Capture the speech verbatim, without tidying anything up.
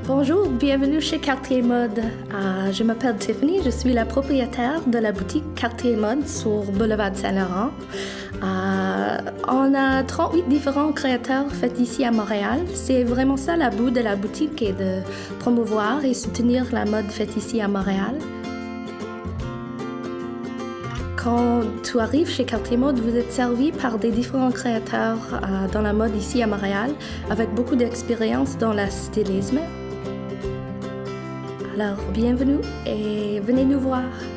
Bonjour, bienvenue chez Cartier Mode. Euh, je m'appelle Tiffany, je suis la propriétaire de la boutique Cartier Mode sur Boulevard Saint-Laurent. Euh, on a trente-huit différents créateurs faits ici à Montréal. C'est vraiment ça la bout de la boutique, et de promouvoir et soutenir la mode faite ici à Montréal. Quand tu arrives chez Cartier Mode, vous êtes servi par des différents créateurs euh, dans la mode ici à Montréal, avec beaucoup d'expérience dans le stylisme. Alors, bienvenue et venez nous voir.